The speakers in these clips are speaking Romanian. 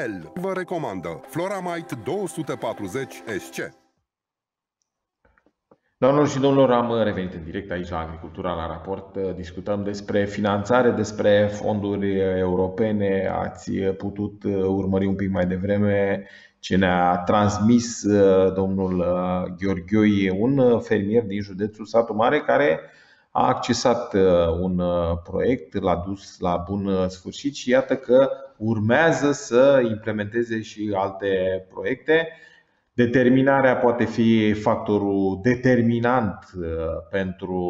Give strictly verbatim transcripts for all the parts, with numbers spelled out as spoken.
El vă recomandă Floramite două sute patruzeci S C. Doamnelor și domnilor, am revenit în direct aici la Agricultura la Raport. Discutăm despre finanțare, despre fonduri europene. Ați putut urmări un pic mai devreme ce ne-a transmis domnul Gheorghoi, un fermier din județul Satu Mare, care a accesat un proiect, l-a dus la bun sfârșit și iată că urmează să implementeze și alte proiecte. Determinarea poate fi factorul determinant pentru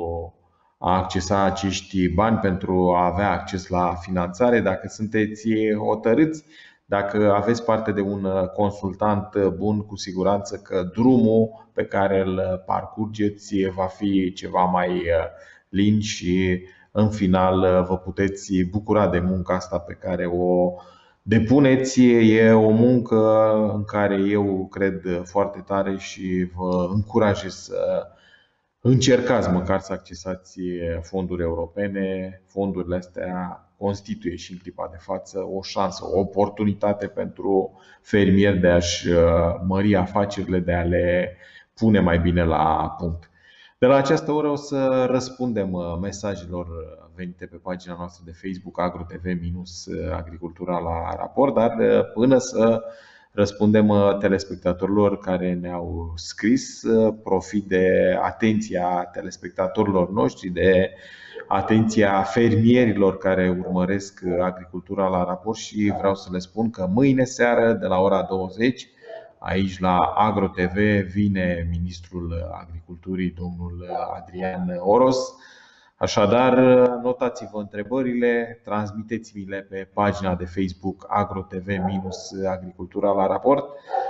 a accesa acești bani, pentru a avea acces la finanțare. Dacă sunteți hotărâți, dacă aveți parte de un consultant bun, cu siguranță că drumul pe care îl parcurgeți va fi ceva mai lin și în final vă puteți bucura de munca asta pe care o depuneți. E o muncă în care eu cred foarte tare și vă încurajez să încercați măcar să accesați fonduri europene. Fondurile astea constituie și în clipa de față o șansă, o oportunitate pentru fermieri de a-și mări afacerile, de a le pune mai bine la punct. De la această oră o să răspundem mesajelor venite pe pagina noastră de Facebook AgroTV-Agricultura la Raport, dar până să răspundem telespectatorilor care ne-au scris, profit de atenția telespectatorilor noștri, de atenția fermierilor care urmăresc Agricultura la Raport și vreau să le spun că mâine seară de la ora douăzeci aici la AgroTV vine ministrul Agriculturii, domnul Adrian Oros. Așadar, notați-vă întrebările, transmiteți-mi-le pe pagina de Facebook AgroTV-Agricultura la Raport.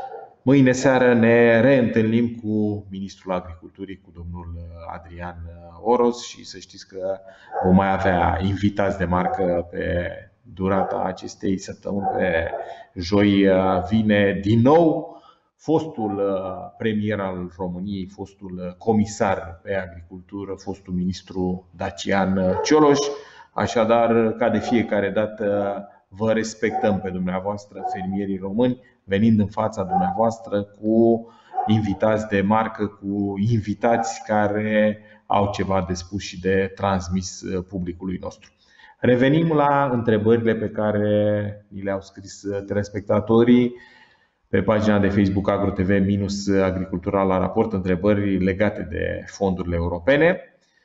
Mâine seară ne reîntâlnim cu ministrul Agriculturii, cu domnul Adrian Oros, și să știți că vom mai avea invitați de marcă pe durata acestei săptămâni. Pe joi vine din nou fostul premier al României, fostul comisar pe agricultură, fostul ministru Dacian Cioloș. Așadar, ca de fiecare dată, vă respectăm pe dumneavoastră, fermierii români, venind în fața dumneavoastră cu invitați de marcă, cu invitați care au ceva de spus și de transmis publicului nostru. Revenim la întrebările pe care ni le-au scris telespectatorii pe pagina de Facebook AgroTV-Agricultura la Raport, întrebări legate de fondurile europene.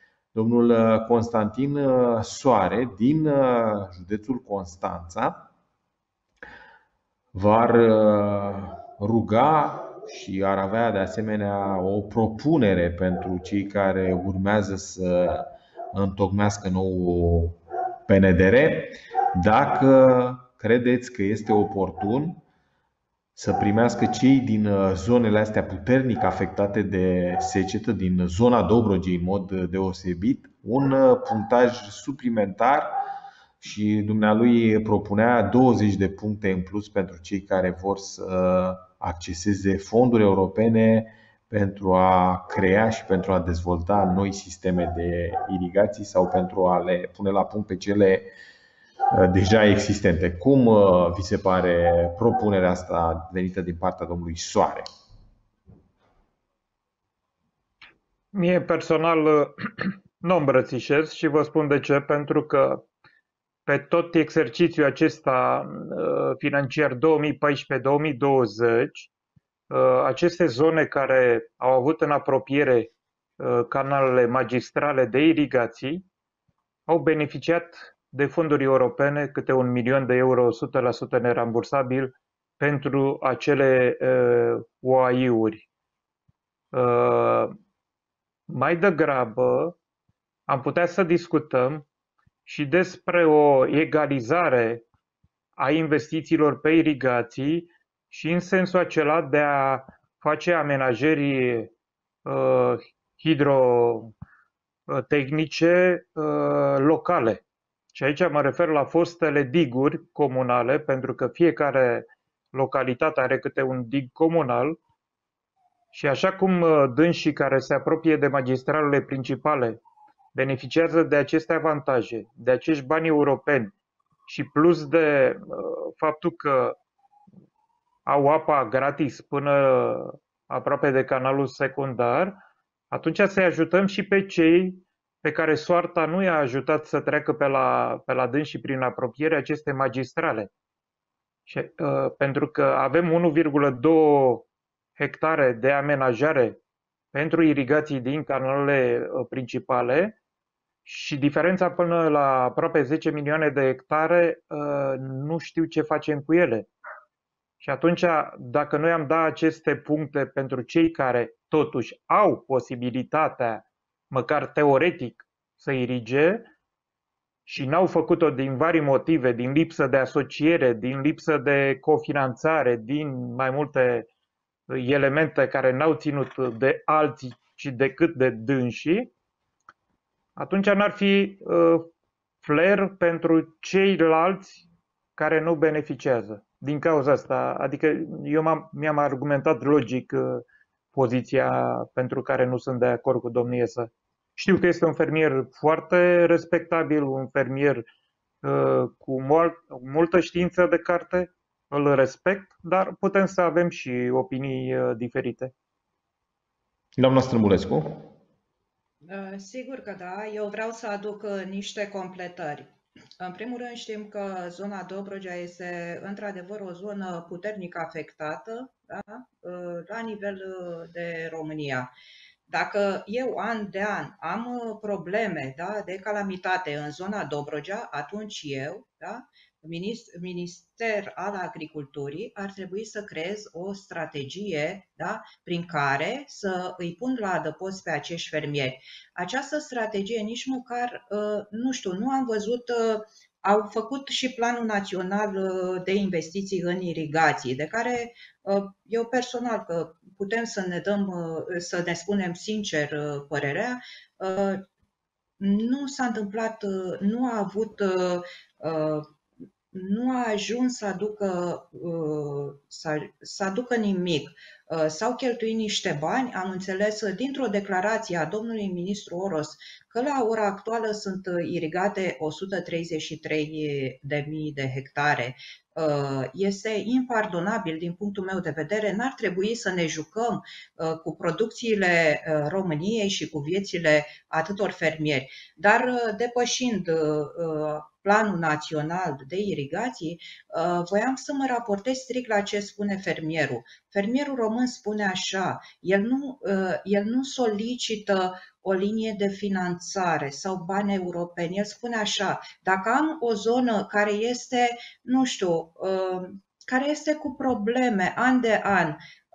Domnul Constantin Soare din județul Constanța v-ar ruga și ar avea de asemenea o propunere pentru cei care urmează să întocmească nou P N D R, dacă credeți că este oportun să primească cei din zonele astea puternic afectate de secetă, din zona Dobrogei în mod deosebit, un punctaj suplimentar, și dumnealui propunea douăzeci de puncte în plus pentru cei care vor să acceseze fonduri europene pentru a crea și pentru a dezvolta noi sisteme de irigații sau pentru a le pune la punct pe cele deja existente. Cum vi se pare propunerea asta venită din partea domnului Soare? Mie personal nu îmbrățișez și vă spun de ce. Pentru că pe tot exercițiul acesta financiar două mii paisprezece două mii douăzeci, aceste zone care au avut în apropiere canalele magistrale de irigații au beneficiat de fonduri europene, câte un milion de euro, o sută la sută nerambursabil pentru acele uh, O A I-uri. Uh, mai degrabă am putea să discutăm și despre o egalizare a investițiilor pe irigații și în sensul acela de a face amenajări uh, hidrotehnice uh, locale. Și aici mă refer la fostele diguri comunale, pentru că fiecare localitate are câte un dig comunal și așa cum dânsii care se apropie de magistralele principale beneficiază de aceste avantaje, de acești bani europeni și plus de uh, faptul că au apa gratis până aproape de canalul secundar, atunci să-i ajutăm și pe cei pe care soarta nu i-a ajutat să treacă pe la, pe la dânsii prin apropiere aceste magistrale. Și, uh, pentru că avem unu virgulă doi hectare de amenajare pentru irigații din canalele uh, principale și diferența până la aproape zece milioane de hectare, uh, nu știu ce facem cu ele. Și atunci, dacă noi am dat aceste puncte pentru cei care totuși au posibilitatea, măcar teoretic, să irige și n-au făcut-o din vari motive, din lipsă de asociere, din lipsă de cofinanțare, din mai multe elemente care n-au ținut de alții, ci decât de dânsii, atunci n-ar fi uh, flair pentru ceilalți care nu beneficiază. Din cauza asta, adică eu m-am, mi-am argumentat logic uh, poziția pentru care nu sunt de acord cu domnia sa. Știu că este un fermier foarte respectabil, un fermier uh, cu mult, multă știință de carte, îl respect, dar putem să avem și opinii uh, diferite. Doamna Străbulescu? Sigur că da, eu vreau să aduc niște completări. În primul rând știm că zona Dobrogea este într-adevăr o zonă puternic afectată, da? La nivel de România. Dacă eu an de an am probleme, da, de calamitate în zona Dobrogea, atunci eu, da, Minister al Agriculturii, ar trebui să creez o strategie, da, prin care să îi pun la adăpost pe acești fermieri. Această strategie nici măcar, nu știu, nu am văzut, au făcut și Planul Național de Investiții în Irigații, de care eu personal, că putem să ne dăm, să ne spunem sincer părerea, nu s-a întâmplat, nu a avut, nu a ajuns să aducă, să, să aducă nimic. S-au cheltuit niște bani, am înțeles dintr-o declarație a domnului ministru Oros că la ora actuală sunt irigate o sută treizeci și trei de mii de hectare. Este impardonabil din punctul meu de vedere, n-ar trebui să ne jucăm cu producțiile României și cu viețile atâtor fermieri. Dar depășind Planul Național de Irigații, voiam să mă raportez strict la ce spune fermierul. Fermierul român spune așa, el nu, el nu solicită o linie de finanțare sau bani europeni. El spune așa, dacă am o zonă care este, nu știu, care este cu probleme an de an,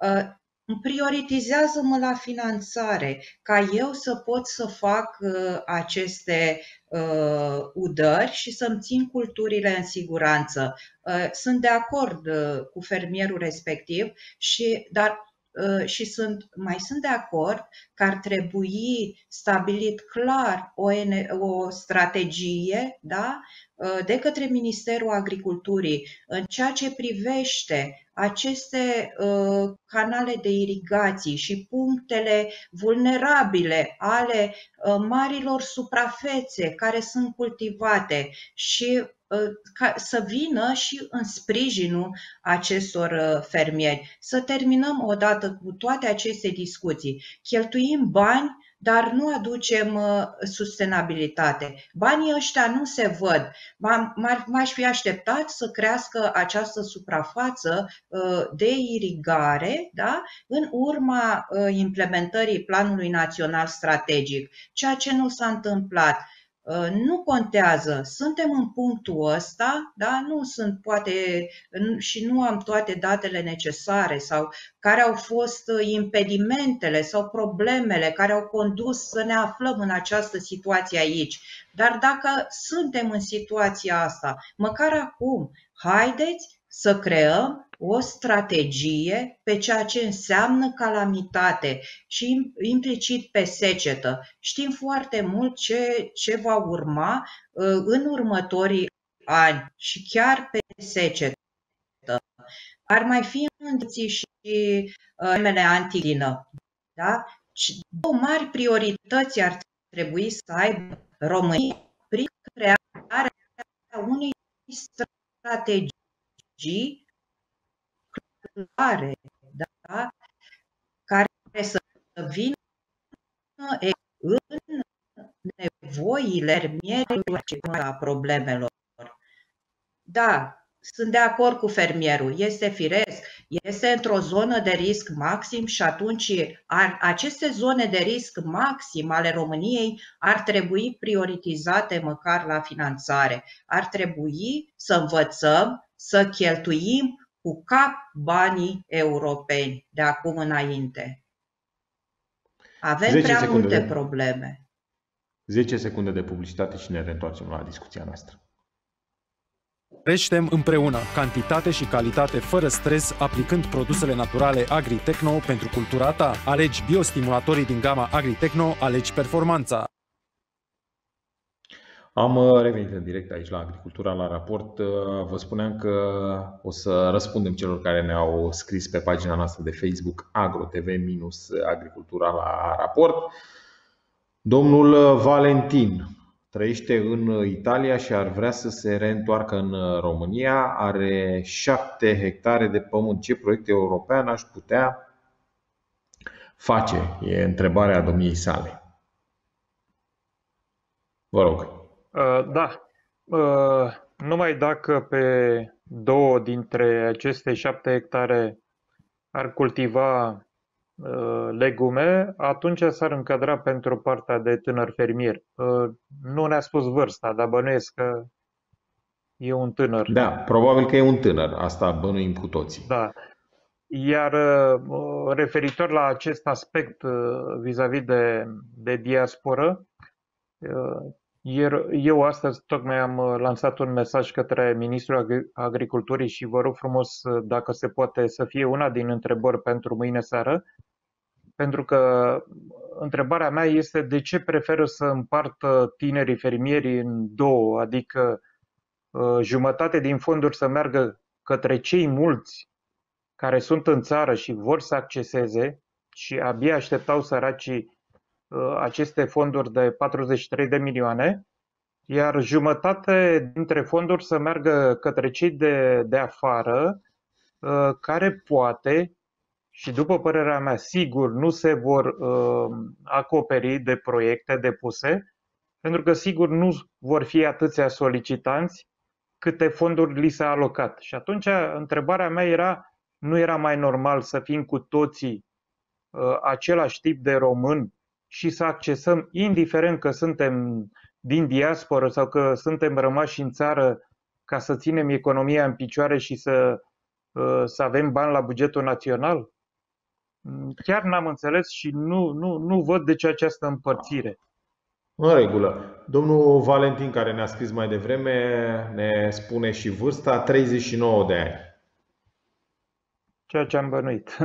prioritizează-mă la finanțare ca eu să pot să fac uh, aceste uh, udări și să-mi țin culturile în siguranță. Uh, sunt de acord uh, cu fermierul respectiv, și, dar uh, și sunt, mai sunt de acord că ar trebui stabilit clar o, o strategie, da, de către Ministerul Agriculturii în ceea ce privește aceste uh, canale de irigații și punctele vulnerabile ale uh, marilor suprafețe care sunt cultivate și uh, ca, să vină și în sprijinul acestor uh, fermieri. Să terminăm odată cu toate aceste discuții. Cheltuim bani, dar nu aducem sustenabilitate. Banii ăștia nu se văd. M-aș fi așteptat să crească această suprafață de irigare, da, în urma implementării Planului Național Strategic, ceea ce nu s-a întâmplat. Nu contează, suntem în punctul ăsta, da? Nu sunt poate și nu am toate datele necesare sau care au fost impedimentele sau problemele care au condus să ne aflăm în această situație aici. Dar dacă suntem în situația asta, măcar acum, haideți să creăm o strategie pe ceea ce înseamnă calamitate și implicit pe secetă. Știm foarte mult ce, ce va urma în următorii ani și chiar pe secetă. Ar mai fi îndeții și temele antigrină. Da? Două mari priorități ar trebui să aibă România prin crearea unei strategii clare, da? Care să vină în nevoile fermierilor a problemelor. Da, sunt de acord cu fermierul, este firesc, este într-o zonă de risc maxim și atunci ar, aceste zone de risc maxim ale României ar trebui prioritizate măcar la finanțare. Ar trebui să învățăm să cheltuim cu cap banii europeni de acum înainte. Avem prea multe de, probleme. zece secunde de publicitate și ne reîntoarcem la discuția noastră. Creștem împreună cantitate și calitate fără stres, aplicând produsele naturale Agritechno pentru cultura ta. Alegi biostimulatorii din gama Agritechno, alegi performanța. Am revenit în direct aici la Agricultura la Raport. Vă spuneam că o să răspundem celor care ne-au scris pe pagina noastră de Facebook AgroTV Agricultura la Raport. Domnul Valentin trăiește în Italia și ar vrea să se reîntoarcă în România. Are șapte hectare de pământ. Ce proiect european aș putea face? E întrebarea domniei sale. Vă rog. Da. Numai dacă pe două dintre aceste șapte hectare ar cultiva legume, atunci s-ar încadra pentru partea de tânăr fermier. Nu ne-a spus vârsta, dar bănuiesc că e un tânăr. Da, probabil că e un tânăr. Asta bănuim cu toții. Da. Iar referitor la acest aspect vis-a-vis de, de diasporă, eu astăzi tocmai am lansat un mesaj către Ministrul Agriculturii și vă rog frumos, dacă se poate, să fie una din întrebări pentru mâine seară, pentru că întrebarea mea este de ce preferă să împartă tinerii fermieri în două, adică jumătate din fonduri să meargă către cei mulți care sunt în țară și vor să acceseze și abia așteptau săracii aceste fonduri de patruzeci și trei de milioane, iar jumătate dintre fonduri să meargă către cei de, de afară, care poate, și după părerea mea, sigur, nu se vor uh, acoperi de proiecte depuse, pentru că sigur nu vor fi atâția solicitanți câte fonduri li s-a alocat. Și atunci întrebarea mea era, nu era mai normal să fim cu toții uh, același tip de român și să accesăm, indiferent că suntem din diasporă sau că suntem rămași în țară, ca să ținem economia în picioare și să, uh, să avem bani la bugetul național? Chiar n-am înțeles și nu, nu, nu văd de ce această împărțire. În regulă. Domnul Valentin, care ne-a scris mai devreme, ne spune și vârsta, treizeci și nouă de ani. Ceea ce am bănuit.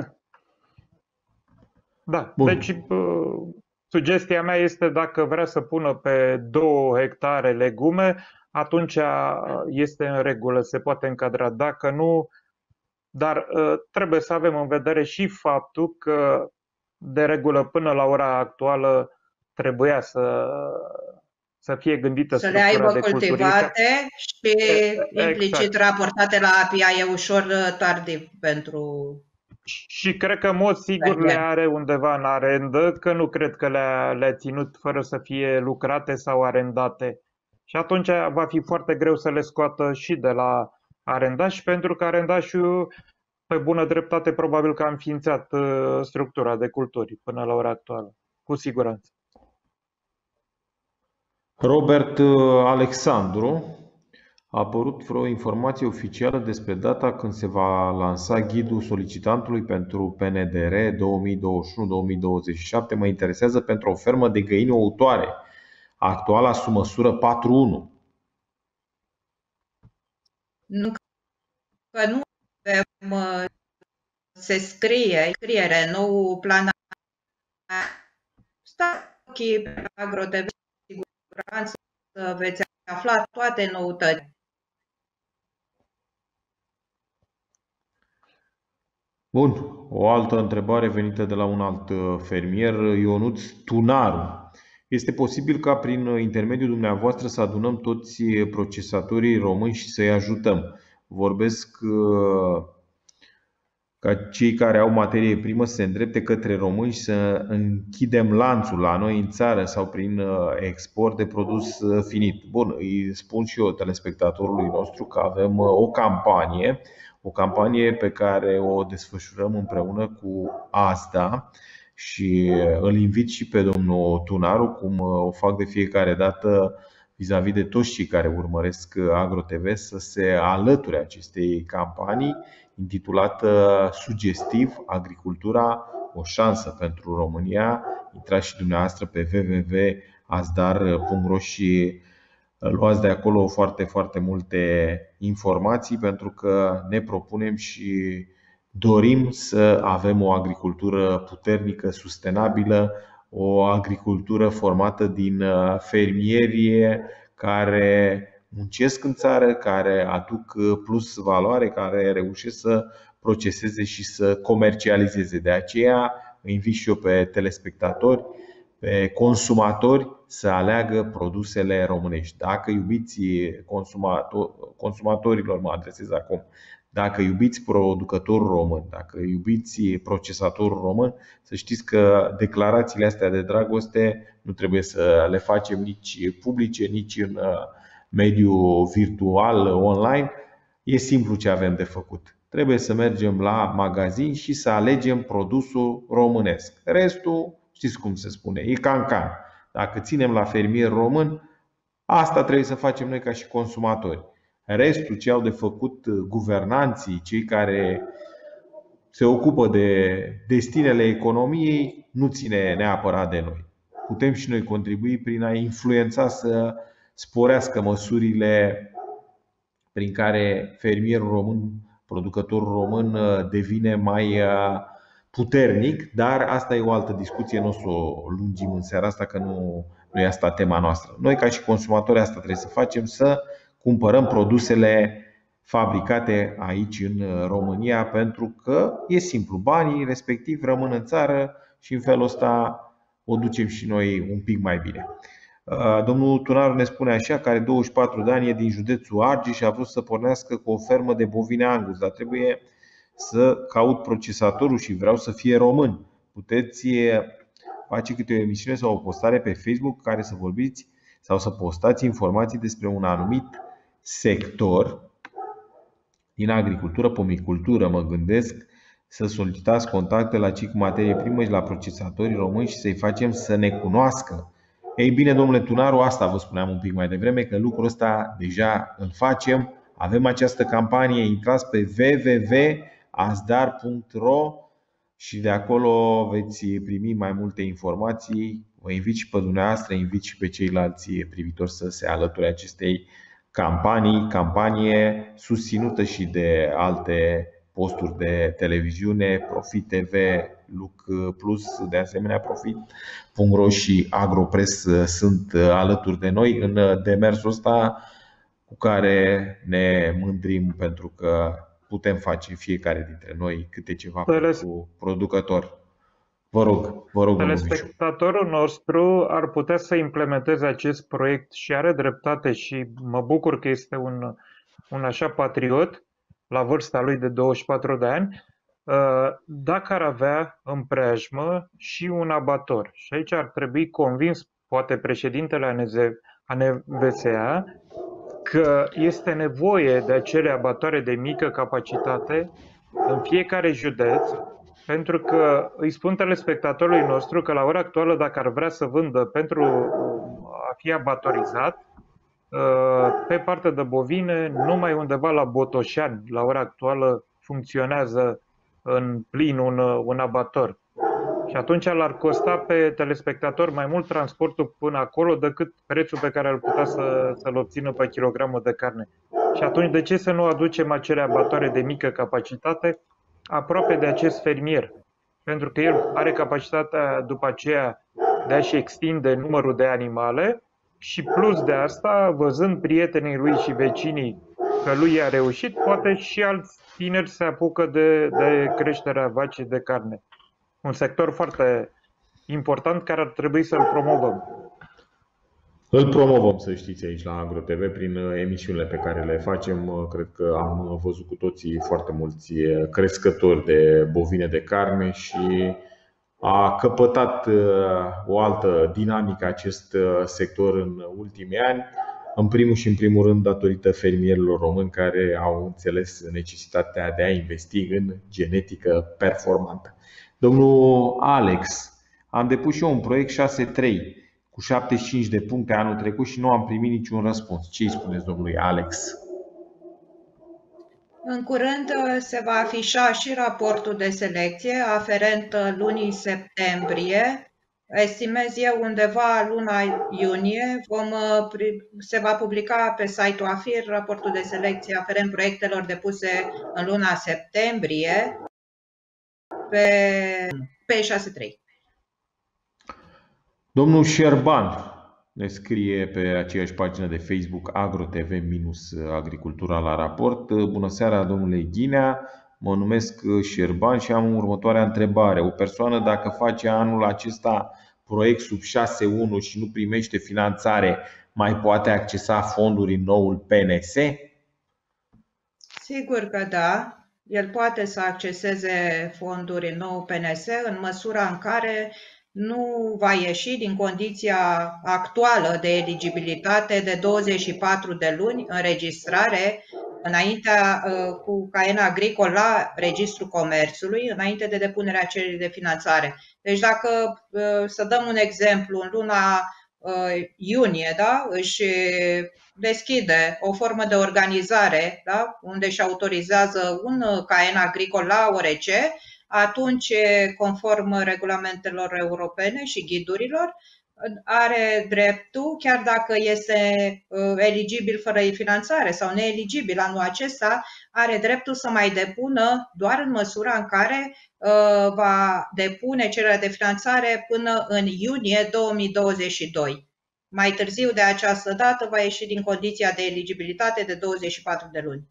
Da, Bun. Deci sugestia mea este, dacă vrea să pună pe două hectare legume, atunci este în regulă, se poate încadra. Dacă nu, dar trebuie să avem în vedere și faptul că, de regulă, până la ora actuală, trebuia să, să fie gândită să le aibă de cultivate și exact. Implicit raportate la A P I A. E ușor tardiv pentru... Și cred că, în mod sigur, le are undeva în arendă, că nu cred că le-a, le-a ținut fără să fie lucrate sau arendate. Și atunci va fi foarte greu să le scoată și de la arendaș, pentru că arendașul, pe bună dreptate, probabil că a înființat structura de culturi până la ora actuală, cu siguranță. Robert Alexandru, a apărut vreo informație oficială despre data când se va lansa ghidul solicitantului pentru P N D R două mii douăzeci și unu două mii douăzeci și șapte? Mă interesează pentru o fermă de găini ouătoare, actuala sub măsură patru unu. Nu, că nu avem, se scrie, scriere, nou plan Stachi pe AgroTV, siguranță veți afla toate noutăți. Bun, o altă întrebare venită de la un alt fermier, Ionuț Tunaru. Este posibil ca prin intermediul dumneavoastră să adunăm toți procesatorii români și să-i ajutăm? Vorbesc ca cei care au materie primă să se îndrepte către români și să închidem lanțul la noi în țară sau prin export de produs finit. Bun, îi spun și eu telespectatorului nostru că avem o campanie, o campanie pe care o desfășurăm împreună cu ASDA și îl invit și pe domnul Tunaru, cum o fac de fiecare dată vis-a-vis de toți cei care urmăresc AgroTV, să se alăture acestei campanii intitulată sugestiv Agricultura, o șansă pentru România. Intrați și dumneavoastră pe w w w punct asdar punct ro și luați de acolo foarte, foarte multe informații, pentru că ne propunem și dorim să avem o agricultură puternică, sustenabilă, o agricultură formată din fermieri care muncesc în țară, care aduc plus valoare, care reușesc să proceseze și să comercializeze. De aceea îi invit și eu pe telespectatori, pe consumatori să aleagă produsele românești. Dacă iubiți consumator, consumatorilor, mă adresez acum, dacă iubiți producătorul român, dacă iubiți procesatorul român, să știți că declarațiile astea de dragoste nu trebuie să le facem nici publice, nici în mediul virtual, online. E simplu ce avem de făcut. Trebuie să mergem la magazin și să alegem produsul românesc. Restul, știți cum se spune, e can-can. Dacă ținem la fermier român, asta trebuie să facem noi ca și consumatori. Restul ce au de făcut guvernanții, cei care se ocupă de destinele economiei, nu ține neapărat de noi. Putem și noi contribui prin a influența să sporească măsurile prin care fermierul român, producătorul român devine mai puternic, dar asta e o altă discuție, nu o să o lungim în seara asta, că nu, nu e asta tema noastră. Noi ca și consumatori asta trebuie să facem, să cumpărăm produsele fabricate aici în România, pentru că e simplu, banii respectiv rămân în țară și în felul ăsta o ducem și noi un pic mai bine. Domnul Tunaru ne spune așa că are douăzeci și patru de ani, e din județul Argeș și a vrut să pornească cu o fermă de bovine Angus, dar trebuie să caut procesatorul și vreau să fie român. Puteți face câte o emisiune sau o postare pe Facebook care să vorbiți sau să postați informații despre un anumit sector din agricultură, pomicultură, mă gândesc, să solicitați contacte la cei cu materie primă și la procesatorii români și să-i facem să ne cunoască. Ei bine, domnule Tunaru, asta vă spuneam un pic mai devreme, că lucrul ăsta deja îl facem. Avem această campanie, intrați pe w w w punct asdar punct ro și de acolo veți primi mai multe informații. Vă invit și pe dumneavoastră, invit și pe ceilalți privitori să se alăture acestei campanii, campanie susținută și de alte posturi de televiziune, Profit T V, Luc Plus, de asemenea Profit punct ro și Agropress sunt alături de noi în demersul ăsta cu care ne mândrim, pentru că putem face fiecare dintre noi câte ceva pentru producător. Vă rog, vă rog, telespectatorul nostru ar putea să implementeze acest proiect și are dreptate și mă bucur că este un, un așa patriot la vârsta lui de douăzeci și patru de ani, dacă ar avea în preajmă și un abator. Și aici ar trebui convins, poate președintele A N V S A, că este nevoie de acele abatoare de mică capacitate în fiecare județ, pentru că îi spun telespectatorului nostru că la ora actuală, dacă ar vrea să vândă pentru a fi abatorizat, pe partea de bovine, numai undeva la Botoșani, la ora actuală, funcționează în plin un, un abator. Și atunci l-ar costa pe telespectator mai mult transportul până acolo decât prețul pe care îl putea să, să-l obțină pe kilogramul de carne. Și atunci de ce să nu aducem acele abatoare de mică capacitate aproape de acest fermier? Pentru că el are capacitatea după aceea de a-și extinde numărul de animale și plus de asta, văzând prietenii lui și vecinii că lui a reușit, poate și alți tineri se apucă de, de creșterea vacii de carne. Un sector foarte important care ar trebui să-l promovăm. Îl promovăm, să știți, aici la AgroTV prin emisiunile pe care le facem. Cred că am văzut cu toții foarte mulți crescători de bovine de carne și a căpătat o altă dinamică acest sector în ultimii ani, în primul și în primul rând datorită fermierilor români care au înțeles necesitatea de a investi în genetică performantă. Domnul Alex, am depus și eu un proiect șase trei cu șaptezeci și cinci de puncte anul trecut și nu am primit niciun răspuns. Ce îi spuneți domnului Alex? În curând se va afișa și raportul de selecție aferent lunii septembrie. Estimez eu undeva luna iunie vom, se va publica pe site-ul AFIR raportul de selecție aferent proiectelor depuse în luna septembrie pe, pe șase trei. Domnul Șerban ne scrie pe aceeași pagină de Facebook AgroTV-Agricultura la raport. Bună seara, domnule Ghinea, mă numesc Șerban și am următoarea întrebare. O persoană, dacă face anul acesta proiect sub șase unu și nu primește finanțare, mai poate accesa fonduri în noul P N S? Sigur că da. El poate să acceseze fonduri în noul P N S în măsura în care nu va ieși din condiția actuală de eligibilitate de douăzeci și patru de luni înregistrare înaintea cu caiet agricol la Registrul Comerțului, înainte de depunerea cererii de finanțare. Deci dacă, să dăm un exemplu, în luna iunie, da, își deschide o formă de organizare, da, unde își autorizează un caiet agricol la O R C, atunci, conform regulamentelor europene și ghidurilor, are dreptul, chiar dacă este eligibil fără finanțare sau neeligibil anul acesta, are dreptul să mai depună doar în măsura în care va depune cererea de finanțare până în iunie două mii douăzeci și doi. Mai târziu de această dată va ieși din condiția de eligibilitate de douăzeci și patru de luni.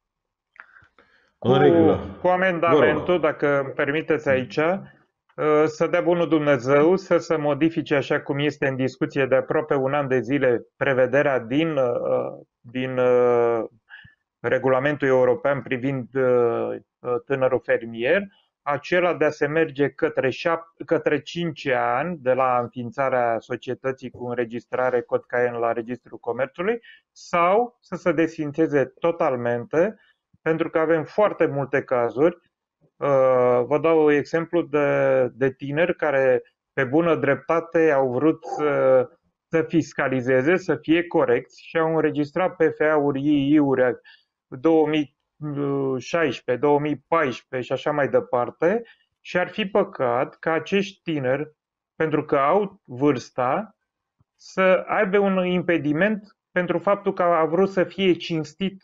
Cu, cu amendamentul, dacă îmi permiteți aici, să dea bunul Dumnezeu să se modifice, așa cum este în discuție de aproape un an de zile, prevederea din, din regulamentul european privind tânărul fermier, acela de a se merge către, șap- către cinci ani de la înființarea societății cu înregistrare cod caiet la Registrul Comerțului, sau să se desfințeze totalmente, pentru că avem foarte multe cazuri. Vă dau un exemplu de, de tineri care, pe bună dreptate, au vrut să, să fiscalizeze, să fie corecți și au înregistrat P F A-uri, I I-uri două mii șaisprezece, două mii paisprezece și așa mai departe, și ar fi păcat ca acești tineri, pentru că au vârsta, să aibă un impediment pentru faptul că a vrut să fie cinstit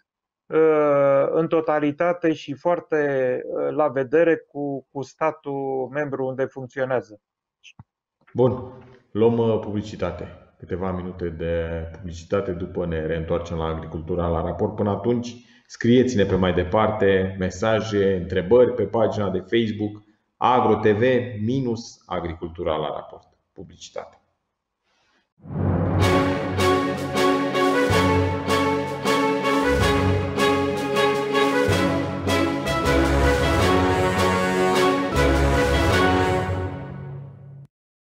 în totalitate și foarte la vedere cu, cu statul membru unde funcționează. Bun, luăm publicitate. Câteva minute de publicitate, după ne reîntoarcem la Agricultura la raport. Până atunci, scrieți-ne pe mai departe mesaje, întrebări pe pagina de Facebook AgroTV-Agricultura la raport. Publicitate.